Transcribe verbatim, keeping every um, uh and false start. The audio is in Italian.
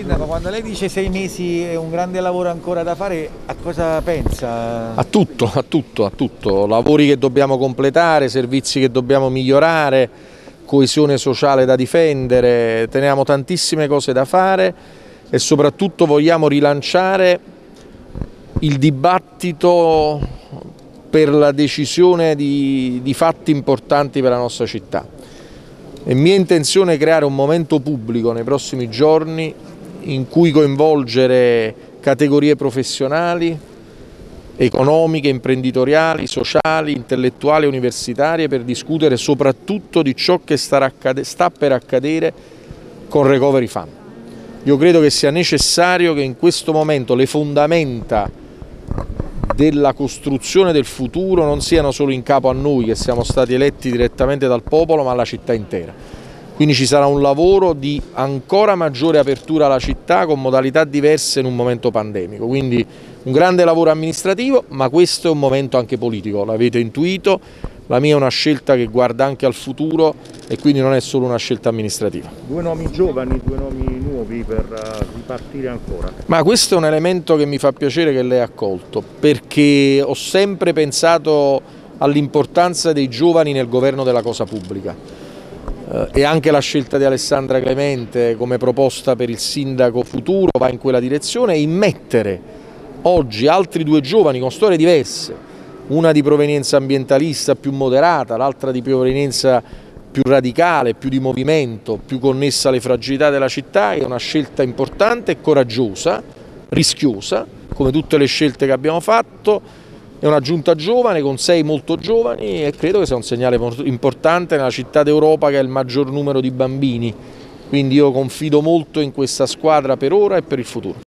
Sindaco, quando lei dice sei mesi è un grande lavoro ancora da fare, a cosa pensa? A tutto, a tutto, a tutto. Lavori che dobbiamo completare, servizi che dobbiamo migliorare, coesione sociale da difendere, teniamo tantissime cose da fare e soprattutto vogliamo rilanciare il dibattito per la decisione di, di fatti importanti per la nostra città. È mia intenzione creare un momento pubblico nei prossimi giorni in cui coinvolgere categorie professionali, economiche, imprenditoriali, sociali, intellettuali e universitarie per discutere soprattutto di ciò che sta per accadere con Recovery Fund. Io credo che sia necessario che in questo momento le fondamenta della costruzione del futuro non siano solo in capo a noi che siamo stati eletti direttamente dal popolo, ma alla città intera. Quindi ci sarà un lavoro di ancora maggiore apertura alla città con modalità diverse in un momento pandemico. Quindi un grande lavoro amministrativo, ma questo è un momento anche politico, l'avete intuito. La mia è una scelta che guarda anche al futuro e quindi non è solo una scelta amministrativa. Due nomi giovani, due nomi nuovi per ripartire ancora. Ma questo è un elemento che mi fa piacere che lei ha colto, perché ho sempre pensato all'importanza dei giovani nel governo della cosa pubblica. Eh, e anche la scelta di Alessandra Clemente come proposta per il sindaco futuro va in quella direzione e immettere oggi altri due giovani con storie diverse, una di provenienza ambientalista più moderata, l'altra di provenienza più radicale, più di movimento, più connessa alle fragilità della città, è una scelta importante e coraggiosa, rischiosa, come tutte le scelte che abbiamo fatto. È una giunta giovane con sei molto giovani e credo che sia un segnale importante nella città d'Europa che ha il maggior numero di bambini. Quindi io confido molto in questa squadra per ora e per il futuro.